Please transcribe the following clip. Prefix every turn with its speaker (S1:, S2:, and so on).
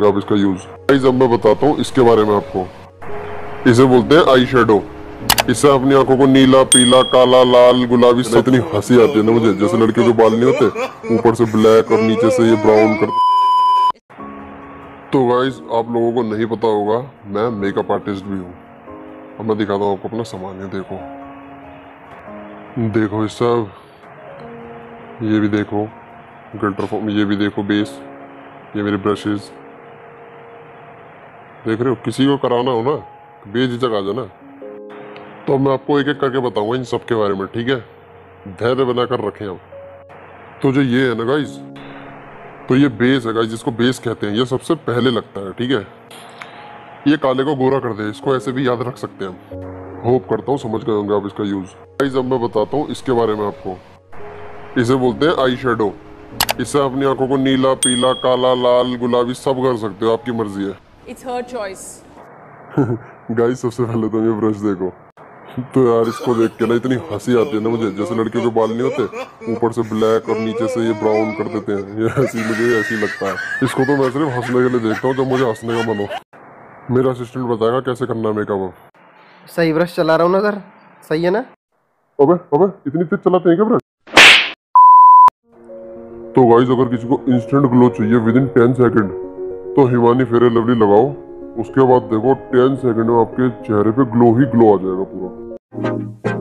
S1: आप इसका use. Guys अब मैं बताता हूँ इसके बारे में आपको। इसे बोलते हैं आई शेडो। इससे अपनी आंखों को नीला, पीला, काला, लाल, गुलाबी सब। इतनी हंसी आती है ना मुझे, जैसे लड़कियों के बाल नहीं होते ऊपर से ब्लैक और नीचे से ये ब्राउन करते। तो गाइस आप लोगों को नहीं पता होगा, मैं मेकअप आर्टिस्ट भी हूँ। अब मैं दिखाता हूँ आपको अपना सामान। ये देखो ये सब, ये भी देखो ग्लिटर फॉर्म, ये भी देखो बेस, ये मेरे ब्रशेस देख रहे हो। किसी को कराना हो ना बेझिझक आ जाना। तो मैं आपको एक एक करके बताऊंगा इन सब के बारे में, ठीक है? धैर्य बनाकर रखें आप। तो जो ये है ना गाइस, तो ये बेस है गाइस, जिसको बेस कहते हैं। ये सबसे पहले लगता है, ठीक है? ये काले को गोरा कर दे, इसको ऐसे भी याद रख सकते हैं हम। होप करता हूँ समझ गए होंगे आप इसका यूज। गाइस अब मैं बताता हूँ इसके बारे में आपको। इसे बोलते हैं आई शेडो। इससे अपनी आंखों को नीला, पीला, काला, लाल, गुलाबी सब कर सकते हो, आपकी मर्जी है।
S2: It's her choice.
S1: गाइस सबसे पहले तो ये ब्रश देखो। तो यार इसको देख के ना इतनी हंसी आती है ना मुझे, जैसे लड़कियों के बाल नहीं होते ऊपर से ब्लैक और नीचे से ये ब्राउन कर देते हैं। ये ऐसी मुझे ऐसी लगता है। इसको तो मैं सिर्फ हंसने के लिए देखता हूँ, जब मुझे हंसने का मन हो। मेरा असिस्टेंट बताएगा कैसे करना है मेकअप।
S3: सही ब्रश चला रहा हूँ ना सर, सही है ना?
S1: अबे अबे इतनी तेज चलाते हैं क्या ब्रश? तो गाइस अगर किसी को इंस्टेंट ग्लो चाहिए विद इन 10 सेकंड, तो हिमानी फेयर लवली लगाओ। उसके बाद देखो 10 सेकंड में आपके चेहरे पे ग्लो ही ग्लो आ जाएगा पूरा।